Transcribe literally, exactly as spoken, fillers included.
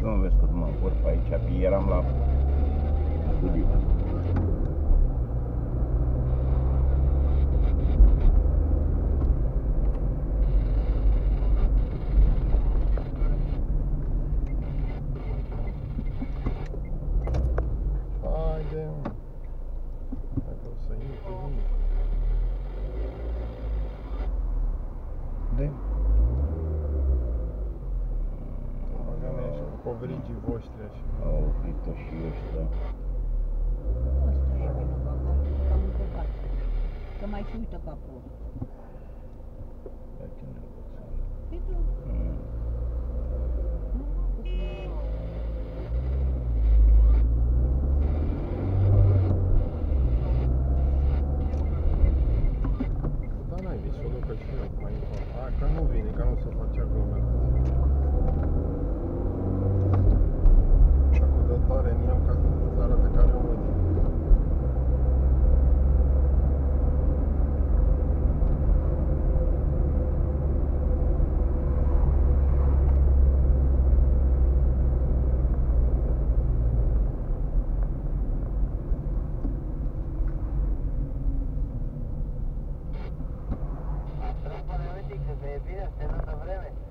mă vezi că mă învârt pe aici, eram la studiu. Haide, mă. Dacă o să intri, intri. De? Băga-ne așa cu covrigii voștri așa. Au oprit-o și ăștia. Asta e vinovat, că am încurcat. Că mai și uită capul. Ia ce nevățare. Păi tu, Mm. nu mă pus să... Da, n-ai zis să o ducă și eu mai încolo. A, că nu vine, că nu se face aglomerație. Dacă dă tare în el ca să arate că are o mânie. Să ne bine, să ne dă vreme.